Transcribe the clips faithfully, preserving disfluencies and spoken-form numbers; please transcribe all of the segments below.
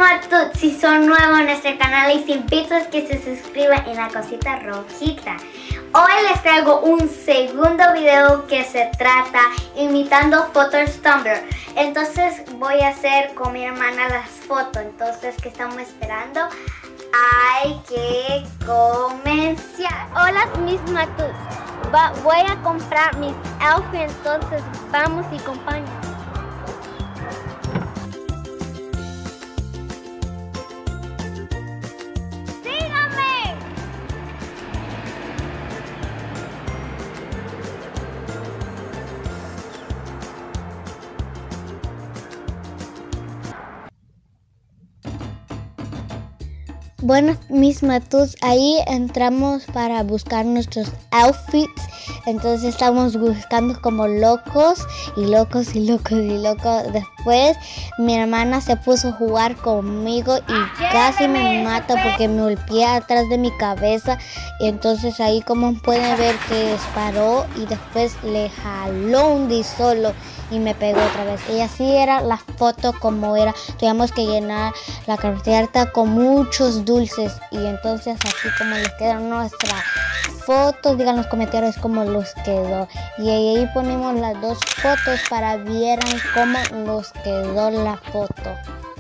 Matut, si son nuevos en este canal les invito a que se suscriban en la cosita rojita. Hoy les traigo un segundo video que se trata imitando fotos Tumblr. Entonces voy a hacer con mi hermana las fotos. Entonces, ¿qué estamos esperando? Hay que comenzar. Hola mis Matuts, Va, voy a comprar mis outfits, entonces vamos y acompañen. Bueno, mis Matuts, ahí entramos para buscar nuestros outfits. Entonces estamos buscando como locos y locos y locos y locos. Después mi hermana se puso a jugar conmigo y casi me mata porque me golpeé atrás de mi cabeza. Y entonces ahí, como pueden ver, que disparó y después le jaló un disolo y me pegó otra vez. Y así era la foto como era. Tuvimos que llenar la carpeta con muchos dulces. Y entonces así como les quedan nuestras fotos, digan en los comentarios cómo los quedó. Y ahí ponemos las dos fotos para vieran cómo nos quedó la foto.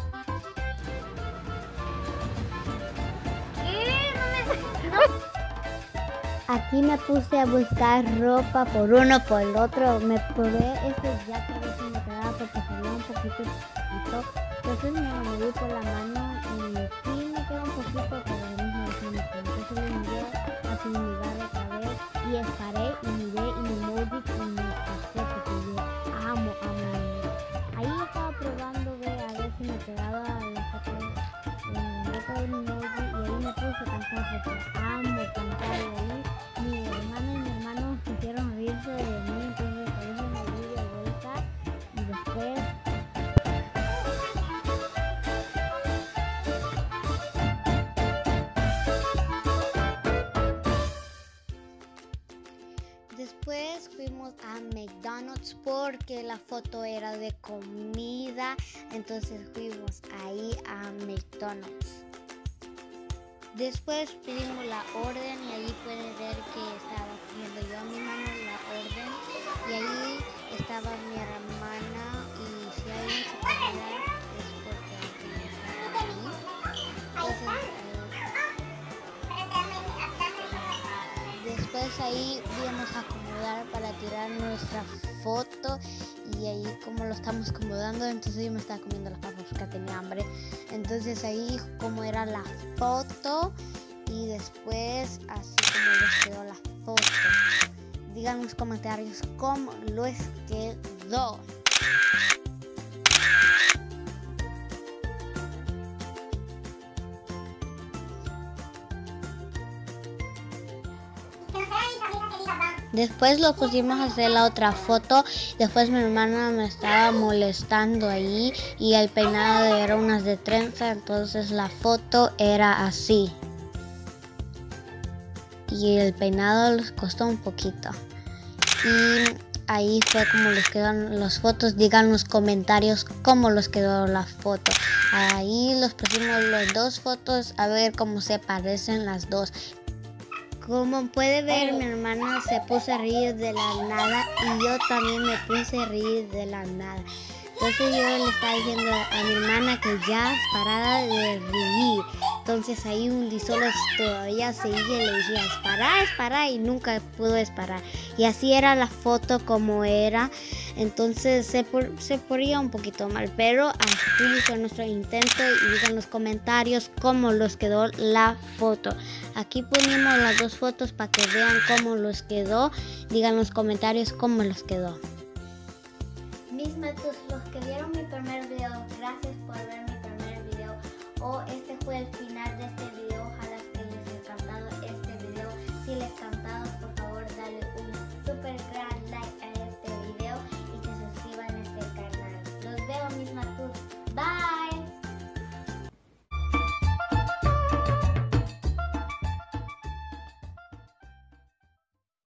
Aquí me puse a buscar ropa por uno por el otro. Me probé este ya que a veces me quedaba porque salía un poquito chiquito. Entonces me lo medí por la mano y sí me queda un poquito, pero al mismo tiempo. Entonces le miré así mi lugar otra vez y esparé y miré y mi emoji y me pasé porque yo amo, amo, amo. Ahí estaba probando ver a ver si me quedaba la foto en la boca de mi emoji y ahí me puse a cantar porque amo cantar y ahí. Mi hermano y mi hermano quisieron reírse de mí, entonces por eso me di de vuelta y después después fuimos a McDonald's porque la foto era de comida, entonces fuimos ahí a McDonald's. Después pedimos la orden y ahí pueden ver que estaba poniendo yo a mi mano la orden y ahí estaba mi hermana y si alguien se puede dar es porque alguien está ahí. Entonces, eh, después ahí íbamos a acomodar para tirar nuestra foto y ahí como lo estamos acomodando, entonces yo me estaba comiendo las papas porque tenía hambre. Entonces ahí como era la foto y después así como les quedó la foto. Digan en los comentarios cómo les quedó. Después lo pusimos a hacer la otra foto. Después mi hermana me estaba molestando ahí y el peinado era unas de trenza, entonces la foto era así. Y el peinado les costó un poquito. Y ahí fue como les quedaron las fotos. Digan en los comentarios cómo les quedó la foto. Ahí los pusimos las dos fotos a ver cómo se parecen las dos. Como puede ver, mi hermana se puso a reír de la nada y yo también me puse a reír de la nada. Entonces yo le estaba diciendo a mi hermana que ya parara de reír. Entonces ahí un disolo todavía seguía y le decía, espara, espara, y nunca pudo esparar. Y así era la foto como era. Entonces se, por, se ponía un poquito mal, pero así fue nuestro intento y digan en los comentarios cómo les quedó la foto. Aquí ponemos las dos fotos para que vean cómo les quedó. Digan en los comentarios cómo les quedó. Mis Matuts, los que vieron mi primer video, gracias por ver mi primer video. O este fue el final de este video.